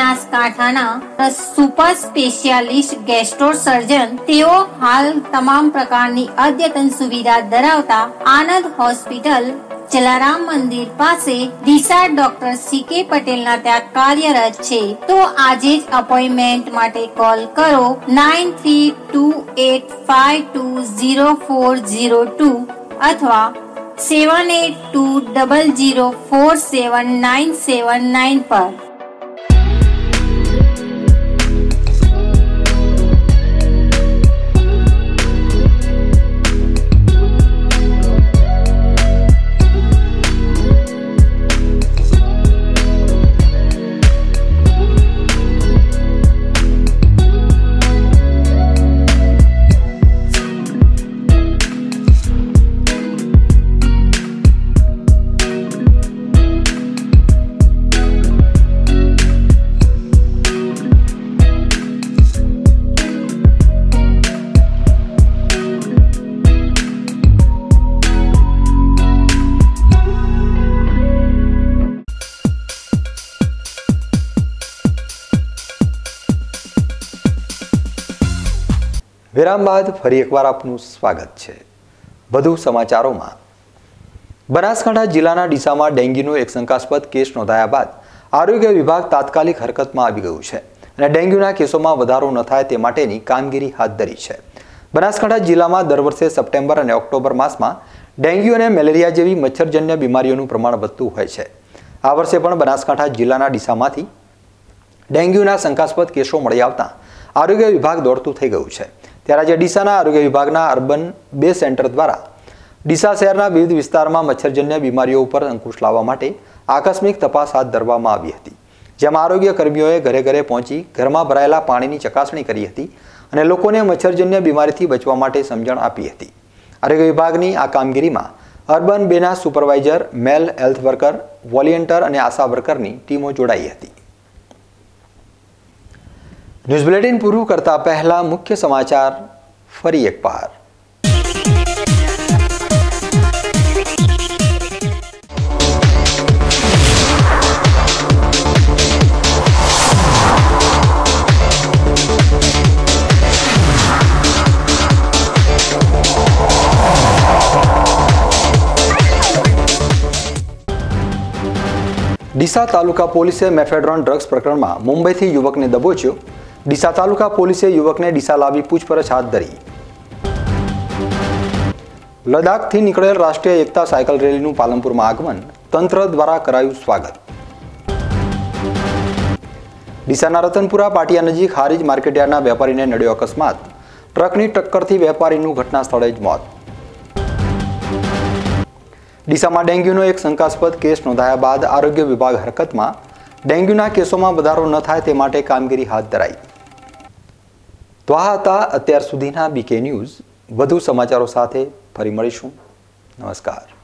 બનાસકાંઠાના સુપર સ્પેશિયાલિસ્ટ ગેસ્ટ્રો સર્જન. તેઓ હાલ તમામ પ્રકારની અદ્યતન સુવિધા ધરાવતા આનંદ હોસ્પિટલ, જલારામ મંદિર પાસે, ડીસા ડોક્ટર સી કે પટેલના ત્યાં કાર્યરત છે. તો આજે જ અપોઇન્ટમેન્ટ માટે કોલ કરો nine three two eight five two zero four zero two અથવા seven eight two double zero four seven nine seven nine પર. વિરામ બાદ ફરી એકવાર આપનું સ્વાગત છે. વધુ સમાચારોમાં, બનાસકાંઠા જિલ્લાના ડીસામાં ડેન્ગ્યુનો એક શંકાસ્પદ કેસ નોંધાયા બાદ આરોગ્ય વિભાગ તાત્કાલિક હરકતમાં આવી ગયું છે અને ડેન્ગ્યુના કેસોમાં વધારો ન થાય તે માટેની કામગીરી હાથ ધરી છે. બનાસકાંઠા જિલ્લામાં દર વર્ષે સપ્ટેમ્બર અને ઓક્ટોબર માસમાં ડેન્ગ્યુ અને મેલેરિયા જેવી મચ્છરજન્ય બીમારીઓનું પ્રમાણ વધતું હોય છે. આ વર્ષે પણ બનાસકાંઠા જિલ્લાના ડીસામાંથી ડેન્ગ્યુના શંકાસ્પદ કેસો મળી આવતા આરોગ્ય વિભાગ દોડતું થઈ ગયું છે. ત્યારે આજે ડીસાના આરોગ્ય વિભાગના અર્બન બે સેન્ટર દ્વારા ડીસા શહેરના વિવિધ વિસ્તારમાં મચ્છરજન્ય બીમારીઓ ઉપર અંકુશ લાવવા માટે આકસ્મિક તપાસ હાથ ધરવામાં આવી હતી, જેમાં આરોગ્ય કર્મીઓએ ઘરે ઘરે પહોંચી ઘરમાં ભરાયેલા પાણીની ચકાસણી કરી હતી અને લોકોને મચ્છરજન્ય બીમારીથી બચવા માટે સમજણ આપી હતી. આરોગ્ય વિભાગની આ કામગીરીમાં અર્બન બેના supervisor, male health worker, volunteer અને આશા વર્કરની ટીમો જોડાઈ હતી. ન્યૂઝ બુલેટિન પૂરું કરતા પહેલા મુખ્ય સમાચાર ફરી એકવાર. Oh, ડીસા તાલુકા પોલીસે મેફેડ્રોન ડ્રગ્સ પ્રકરણમાં મુંબઈથી યુવકને દબોચ્યો. ડીસા તાલુકા પોલીસે યુવકને ડીસા લાવી પૂછપરછ હાથ ધરી. લદ્દાખથી નીકળેલ રાષ્ટ્રીય એકતા સાયકલ રેલીનું પાલનપુરમાં આગમન, તંત્ર દ્વારા કરાયું સ્વાગત. ડીસાના રતનપુરા પાટિયા નજીક હારીજ માર્કેટયાર્ડના વેપારીને નડ્યો અકસ્માત. ટ્રકની ટક્કરથી વેપારીનું ઘટના સ્થળે જ મોત. ડીસામાં ડેન્ગ્યુનો એક શંકાસ્પદ કેસ નોંધાયા બાદ આરોગ્ય વિભાગ હરકતમાં. ડેન્ગ્યુના કેસોમાં વધારો ન થાય તે માટે કામગીરી હાથ ધરાઈ. તો આ હતા અત્યાર સુધીના બીકે ન્યૂઝ. વધુ સમાચારો સાથે ફરી મળીશું. નમસ્કાર.